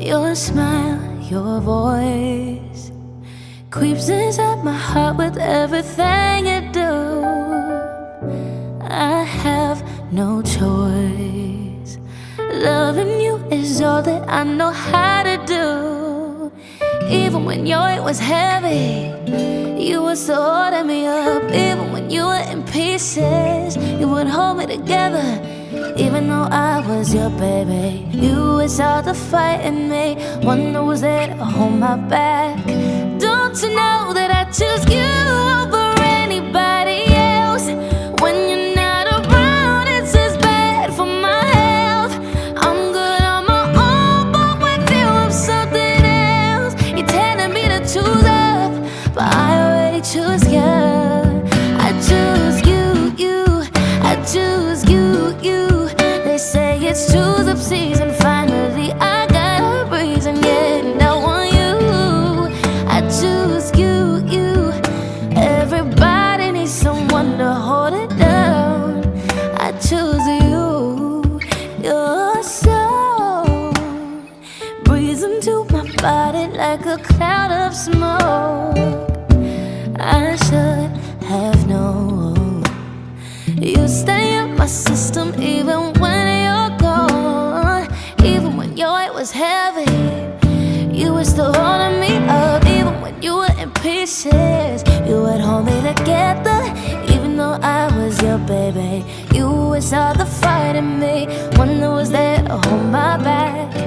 Your smile, your voice creeps inside my heart with everything you do. I have no choice. Loving you is all that I know how to do. Even when your weight was heavy, you would still holding me up. Even when you were in pieces, you would hold me together. Even though I was your baby, you was all the fight in me. One that was there to hold my back. Don't you know that I choose you over anybody else? When you're not around, it's just bad for my health. I'm good on my own, but with you I'm something else. You're telling me to choose up, but I already choose you. I choose you, I choose you. They say it's choose up season. Finally I got a reason, yeah, I want you. I choose you. Everybody needs someone to hold it down. I choose you. Your soul breathes into my body like a cloud of smoke. I should have known. You stay in my system even when you're gone. Even when your weight was heavy, you were still holding me up. Even when you were in pieces, you would hold me together. Even though I was your baby, you was all the fight in me. One that was there to hold my back.